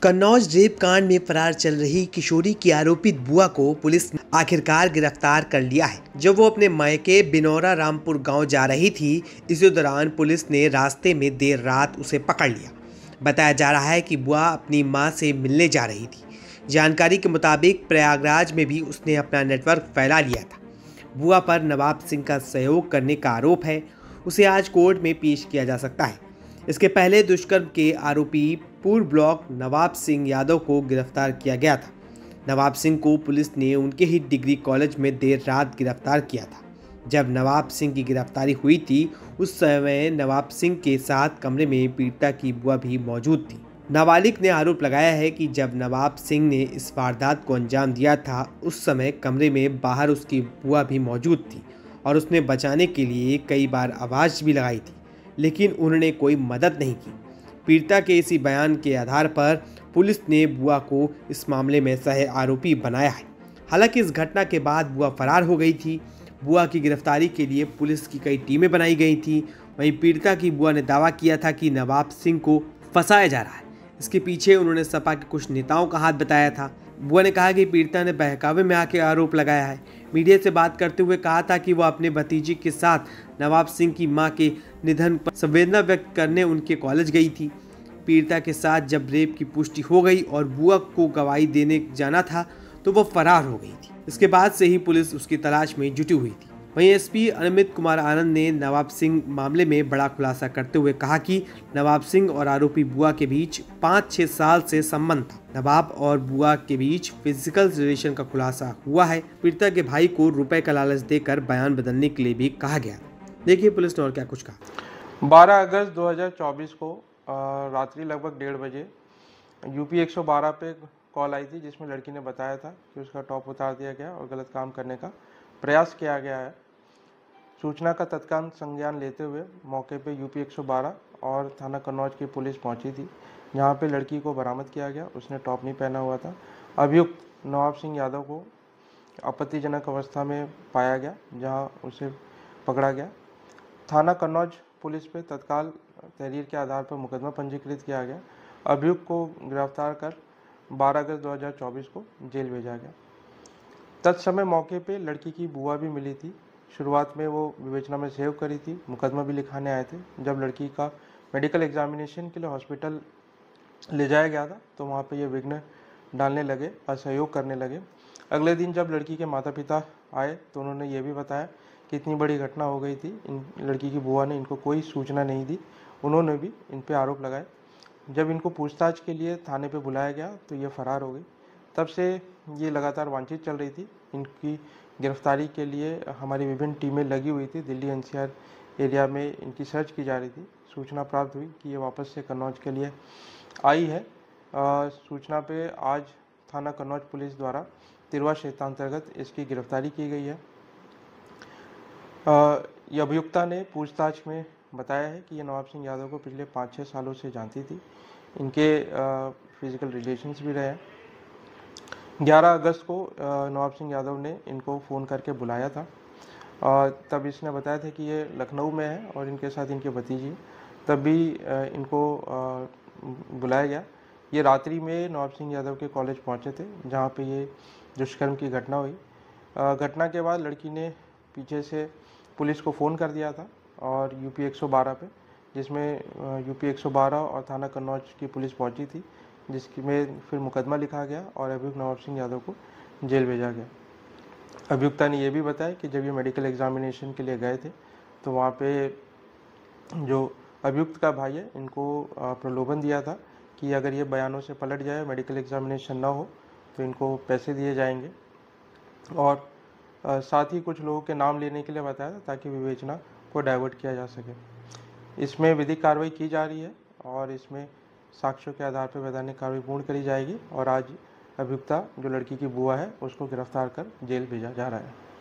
Kannauj rape कांड में फरार चल रही किशोरी की आरोपित बुआ को पुलिस ने आखिरकार गिरफ्तार कर लिया है। जब वो अपने मायके बिनौरा रामपुर गांव जा रही थी, इसी दौरान पुलिस ने रास्ते में देर रात उसे पकड़ लिया। बताया जा रहा है कि बुआ अपनी मां से मिलने जा रही थी। जानकारी के मुताबिक प्रयागराज में भी उसने अपना नेटवर्क फैला लिया था। बुआ पर नवाब सिंह का सहयोग करने का आरोप है। उसे आज कोर्ट में पेश किया जा सकता है। इसके पहले दुष्कर्म के आरोपी पूर्व ब्लॉक नवाब सिंह यादव को गिरफ्तार किया गया था। नवाब सिंह को पुलिस ने उनके ही डिग्री कॉलेज में देर रात गिरफ्तार किया था। जब नवाब सिंह की गिरफ्तारी हुई थी, उस समय नवाब सिंह के साथ कमरे में पीड़िता की बुआ भी मौजूद थी। नाबालिग ने आरोप लगाया है कि जब नवाब सिंह ने इस वारदात को अंजाम दिया था, उस समय कमरे में बाहर उसकी बुआ भी मौजूद थी और उसने बचाने के लिए कई बार आवाज़ भी लगाई थी, लेकिन उन्होंने कोई मदद नहीं की। पीड़िता के इसी बयान के आधार पर पुलिस ने बुआ को इस मामले में सह आरोपी बनाया है। हालांकि इस घटना के बाद बुआ फरार हो गई थी। बुआ की गिरफ्तारी के लिए पुलिस की कई टीमें बनाई गई थी। वहीं पीड़िता की बुआ ने दावा किया था कि नवाब सिंह को फंसाया जा रहा है। इसके पीछे उन्होंने सपा के कुछ नेताओं का हाथ बताया था। बुआ ने कहा कि पीड़िता ने बहकावे में आके आरोप लगाया है। मीडिया से बात करते हुए कहा था कि वह अपने भतीजी के साथ नवाब सिंह की मां के निधन पर संवेदना व्यक्त करने उनके कॉलेज गई थी। पीड़िता के साथ जब रेप की पुष्टि हो गई और बुआ को गवाही देने जाना था, तो वह फरार हो गई थी। इसके बाद से ही पुलिस उसकी तलाश में जुटी हुई थी। वहीं एसपी अमित कुमार आनंद ने नवाब सिंह मामले में बड़ा खुलासा करते हुए कहा कि नवाब सिंह और आरोपी बुआ के बीच 5-6 साल से संबंध था। नवाब और बुआ के बीच फिजिकल रिलेशन का खुलासा हुआ है। पीड़िता के भाई को रुपए का लालच देकर बयान बदलने के लिए भी कहा गया। देखिए पुलिस ने और क्या कुछ कहा। 12 अगस्त 2024 को रात्रि लगभग 1:30 बजे यूपी 112 पे कॉल आई थी, जिसमें लड़की ने बताया था कि उसका टॉप उतार दिया गया और गलत काम करने का प्रयास किया गया है। सूचना का तत्काल संज्ञान लेते हुए मौके पे यूपी 112 और थाना कन्नौज की पुलिस पहुंची थी, जहां पे लड़की को बरामद किया गया। उसने टॉप नहीं पहना हुआ था। अभियुक्त नवाब सिंह यादव को आपत्तिजनक अवस्था में पाया गया, जहां उसे पकड़ा गया। थाना कन्नौज पुलिस पे तत्काल तहरीर के आधार पर मुकदमा पंजीकृत किया गया। अभियुक्त को गिरफ्तार कर 12 अगस्त 2024 को जेल भेजा गया। तत्समय मौके पे लड़की की बुआ भी मिली थी। शुरुआत में वो विवेचना में सहयोग करी थी, मुकदमा भी लिखाने आए थे। जब लड़की का मेडिकल एग्जामिनेशन के लिए हॉस्पिटल ले जाया गया था, तो वहाँ पे ये विघ्न डालने लगे, असहयोग करने लगे। अगले दिन जब लड़की के माता पिता आए, तो उन्होंने ये भी बताया कि इतनी बड़ी घटना हो गई थी, इन लड़की की बुआ ने इनको कोई सूचना नहीं दी। उन्होंने भी इन पे आरोप लगाए। जब इनको पूछताछ के लिए थाने पे बुलाया गया, तो ये फरार हो गई। तब से ये लगातार वांछित चल रही थी। इनकी गिरफ्तारी के लिए हमारी विभिन्न टीमें लगी हुई थी। दिल्ली एनसीआर एरिया में इनकी सर्च की जा रही थी। सूचना प्राप्त हुई कि ये वापस से कन्नौज के लिए आई है। सूचना पे आज थाना कन्नौज पुलिस द्वारा तिरवा क्षेत्रांतर्गत इसकी गिरफ्तारी की गई है। ये अभियुक्ता ने पूछताछ में बताया है कि ये नवाब सिंह यादव को पिछले 5-6 सालों से जानती थी। इनके फिजिकल रिलेशंस भी रहे हैं। 11 अगस्त को नवाब सिंह यादव ने इनको फ़ोन करके बुलाया था। तब इसने बताया था कि ये लखनऊ में है और इनके साथ इनके भतीजी। तब भी इनको बुलाया गया। ये रात्रि में नवाब सिंह यादव के कॉलेज पहुंचे थे, जहां पे ये दुष्कर्म की घटना हुई। घटना के बाद लड़की ने पीछे से पुलिस को फ़ोन कर दिया था और यूपी 112 पे, जिसमें यूपी 112 और थाना कन्नौज की पुलिस पहुंची थी, जिसमें फिर मुकदमा लिखा गया और अभियुक्त नवाब सिंह यादव को जेल भेजा गया। अभियुक्ता ने यह भी बताया कि जब ये मेडिकल एग्जामिनेशन के लिए गए थे, तो वहाँ पे जो अभियुक्त का भाई है, इनको प्रलोभन दिया था कि अगर ये बयानों से पलट जाए, मेडिकल एग्जामिनेशन ना हो, तो इनको पैसे दिए जाएंगे। और साथ ही कुछ लोगों के नाम लेने के लिए बताया था, ताकि विवेचना को डाइवर्ट किया जा सके। इसमें विधिक कार्रवाई की जा रही है और इसमें साक्ष्यों के आधार पर वैधानिक कार्रवाई पूर्ण करी जाएगी। और आज अभियुक्ता, जो लड़की की बुआ है, उसको गिरफ्तार कर जेल भेजा जा रहा है।